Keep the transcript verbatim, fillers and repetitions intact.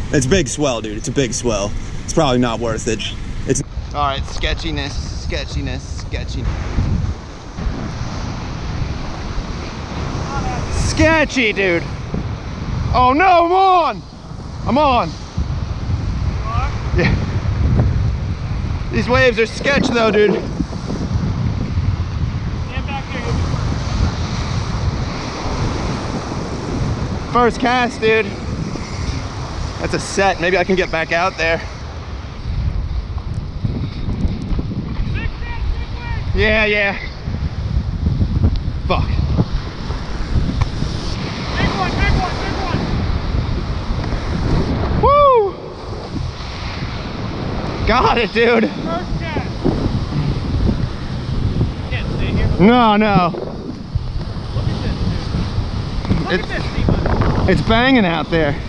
It's big swell, dude. It's a big swell. It's probably not worth it. It's all right. Sketchiness, sketchiness, sketchiness. Sketchy, dude. Oh no, I'm on. I'm on. You are? Yeah. These waves are sketch though, dude. Stand back here. You'll be fine. First cast, dude. That's a set. Maybe I can get back out there. Big set, big wave. Yeah, yeah. Fuck. Big one, big one, big one. Woo! Got it, dude. First cast. Can't stay here. No, no. Look at this, dude. Look It's, at this, Steve. it's banging out there.